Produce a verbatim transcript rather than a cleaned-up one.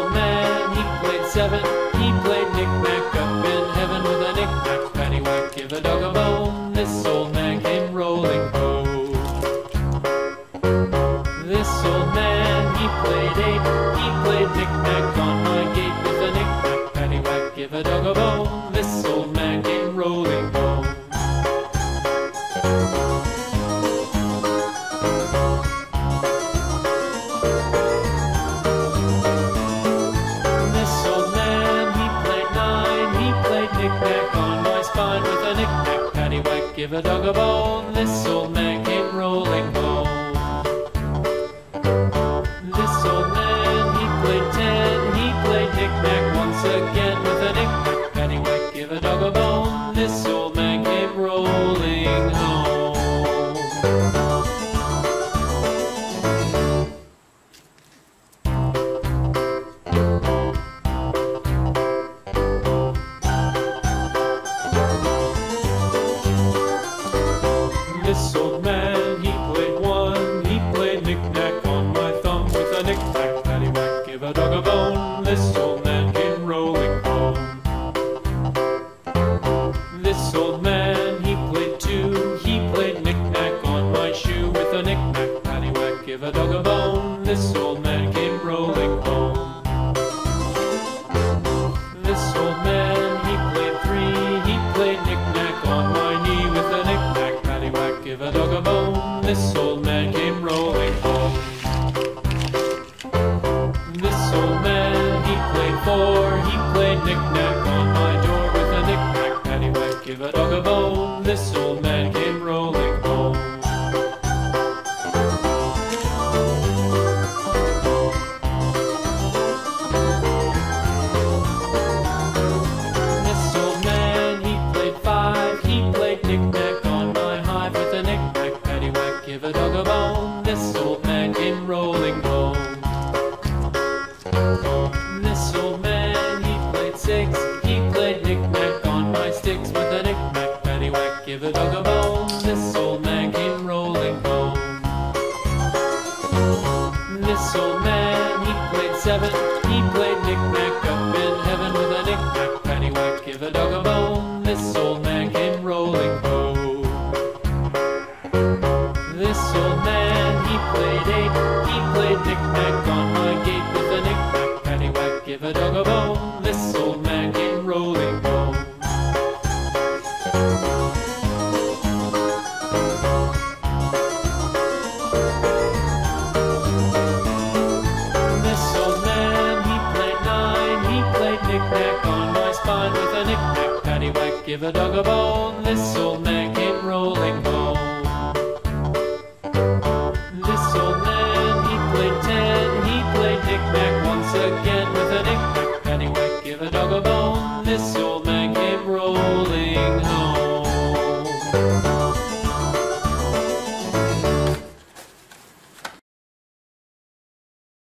old man, he played seven. He played knick-knack up in heaven with a knick-knack, paddywhack, give a dog a bone. This old man came rolling home. This old man, he played eight. He played knick-knack on my gate with a knick-knack, paddywhack, give a dog a bone. This old man came rolling home. This old man, he played nine. He played knick-knack on my spine with a knick-knack, paddywhack, give a dog a bone. This old man came rolling home. This old man, he played ten. He played knick-knack once again with a knick-knack, paddywhack, give a dog a bone. This old man came rolling home. This old man, he played one. He played knick-knack on my thumb with a knick-knack, paddywhack, give a dog a bone. This old man came rolling home. This old man, he played two. He played knick-knack on my shoe with a knick-knack, paddywhack, give a dog a bone. This old man came rolling home. This old man, he played three. He played knick-knack on my knee with a knick-knack, paddywhack, give a dog a bone. This old man came rolling home. This old man, he played four. He played knick-knack on my door with a knick-knack, paddywhack, give a dog a bone. This old man came rolling home. This old man, he played five. He played knick-knack on my hive with a knick-knack, paddywhack, give a dog a bone. This old man came rolling home. This old man, he played six. He played knick-knack on my sticks with a knick-knack, paddywhack, give a dog a bone. This old man came rolling home. This old man, he played seven. He played knick-knack up in heaven with a knick-knack, paddywhack, give a dog a bone. This old man came rolling home. This old man, he played eight. He played knick-knack on my gate with a knick-knack, paddywhack, give a dog a bone. This old man came rolling home. This old man, he played nine. He played knick-knack on my spine with a knick-knack, paddywhack, give a dog a bone. This old man came rolling home.